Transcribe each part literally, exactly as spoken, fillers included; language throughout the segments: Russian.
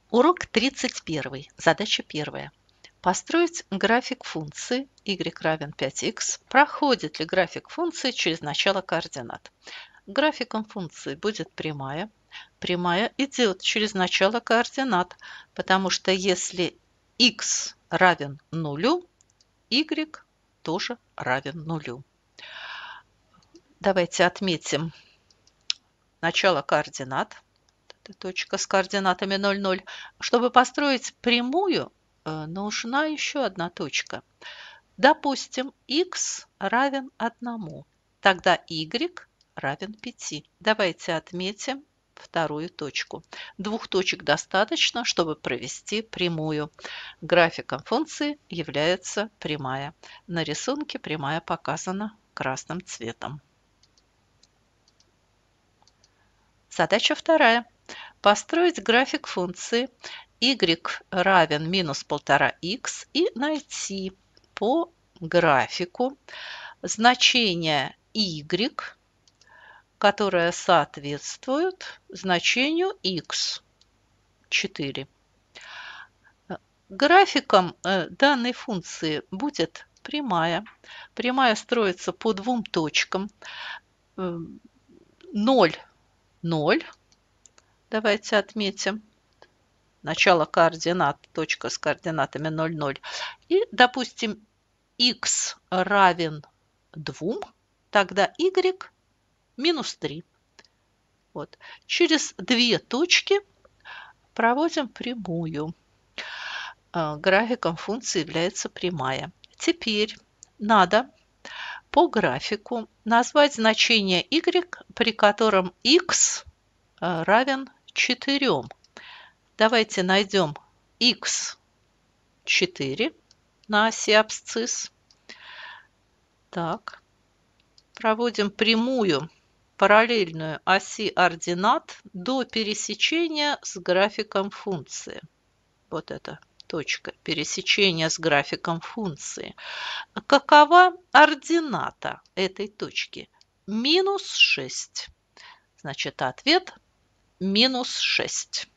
Урок тридцать один. Задача первая. Построить график функции y равен пять х. Проходит ли график функции через начало координат? Графиком функции будет прямая. Прямая идет через начало координат, потому что если x равен нулю, y тоже равен нулю. Давайте отметим начало координат. Это точка с координатами ноль, ноль. Чтобы построить прямую, нужна еще одна точка. Допустим, x равен одному. Тогда y равен пяти. Давайте отметим вторую точку. Двух точек достаточно, чтобы провести прямую. Графиком функции является прямая. На рисунке прямая показана красным цветом. Задача вторая. Построить график функции y равен минус полтора х и найти по графику значение y, которое соответствует значению x четыре. Графиком данной функции будет прямая. Прямая строится по двум точкам. ноль, ноль. Давайте отметим. Начало координат, точка с координатами ноль, ноль. И, допустим, x равен двум, тогда y минус три. Вот. Через две точки проводим прямую. Графиком функции является прямая. Теперь надо по графику назвать значение y, при котором x равен четырем. Давайте найдем х четыре на оси абсцисс. Так, проводим прямую параллельную оси ординат до пересечения с графиком функции. Вот эта точка пересечения с графиком функции. Какова ордината этой точки? Минус шесть. Значит, ответ минус шесть.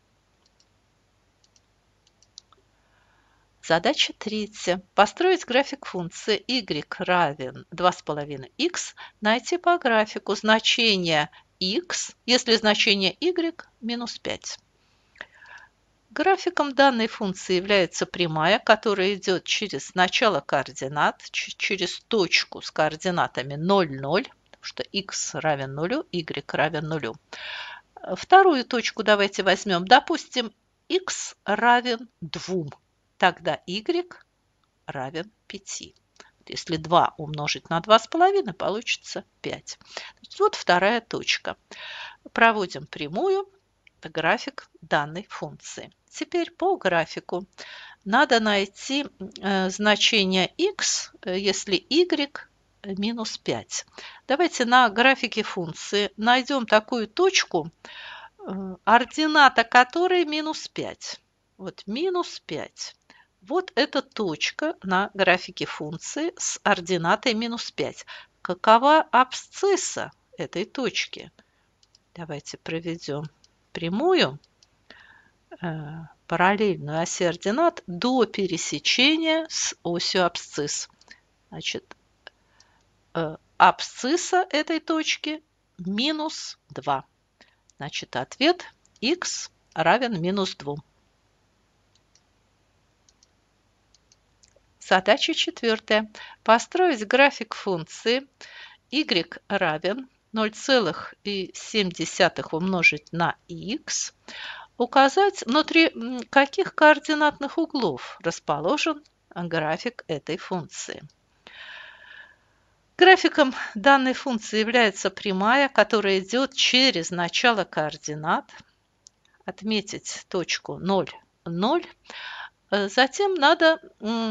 Задача третья. Построить график функции y равен два с половиной х, найти по графику значение x, если значение y минус пять. Графиком данной функции является прямая, которая идет через начало координат, через точку с координатами ноль, ноль, потому что x равен нулю, y равен нулю. Вторую точку давайте возьмем. Допустим, x равен двум. Тогда y равен пяти. Если два умножить на два с половиной, получится пять. Вот вторая точка. Проводим прямую, график данной функции. Теперь по графику надо найти э, значение x, если y минус пять. Давайте на графике функции найдем такую точку, э, ордината которой минус пять. Вот минус пять. Вот эта точка на графике функции с ординатой минус пять. Какова абсцисса этой точки? Давайте проведем прямую э, параллельную оси ординат до пересечения с осью абсцисс. Значит, э, абсцисса этой точки минус два. Значит, ответ x равен минус двум. Задача четвертая. Построить график функции y равен ноль целых семь десятых умножить на х. Указать, внутри каких координатных углов расположен график этой функции. Графиком данной функции является прямая, которая идет через начало координат. Отметить точку ноль, ноль. Затем надо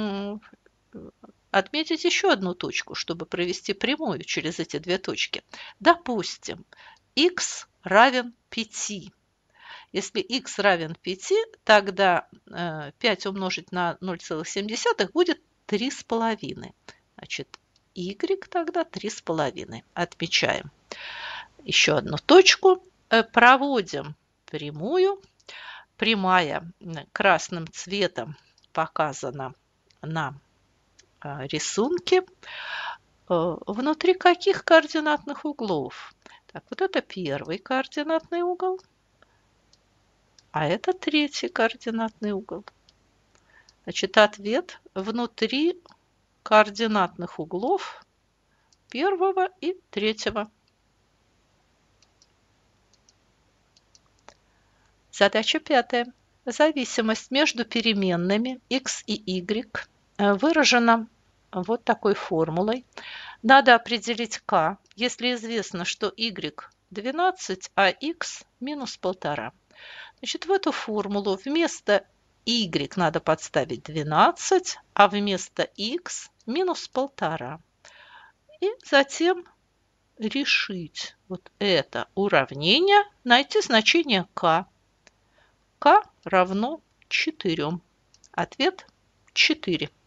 отметить еще одну точку, чтобы провести прямую через эти две точки. Допустим, x равен пяти. Если x равен пяти, тогда пять умножить на ноль целых семь десятых будет три с половиной. Значит, y тогда три с половиной. Отмечаем еще одну точку. Проводим прямую. прямая красным цветом показана на рисунке, внутри каких координатных углов? Так, вот это первый координатный угол, а это третий координатный угол. Значит, ответ внутри координатных углов первого и третьего. Задача пятая. Зависимость между переменными x и y выражена вот такой формулой. Надо определить k, если известно, что y двенадцать, а x минус полтора. Значит, в эту формулу вместо y надо подставить двенадцать, а вместо x минус полтора. И затем решить вот это уравнение, найти значение k. k равно четырем. Ответ четыре.